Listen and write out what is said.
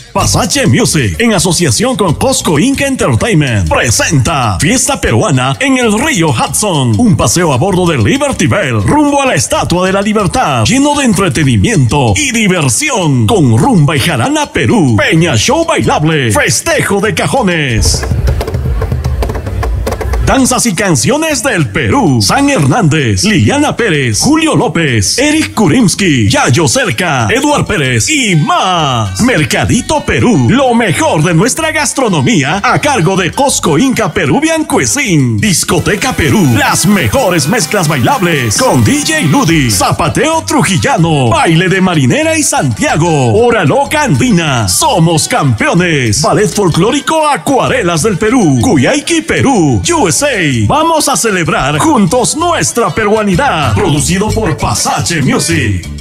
Pasache Music, en asociación con Costco Inc. Entertainment, presenta Fiesta Peruana en el río Hudson. Un paseo a bordo del Liberty Bell rumbo a la Estatua de la Libertad, lleno de entretenimiento y diversión, con rumba y jarana Perú, peña show bailable, festejo de cajones, danzas y canciones del Perú. San Hernández, Liliana Pérez, Julio López, Eric Kurimsky, Yayo Cerca, Eduard Pérez y más. Mercadito Perú, lo mejor de nuestra gastronomía a cargo de Costco Inca Peruvian Cuisine. Discoteca Perú, las mejores mezclas bailables con DJ Ludi, zapateo trujillano, baile de marinera y Santiago, hora loca andina, somos campeones, ballet folclórico Acuarelas del Perú, Cuyayqui Perú, USA. Vamos a celebrar juntos nuestra peruanidad. Producido por Pasache Music.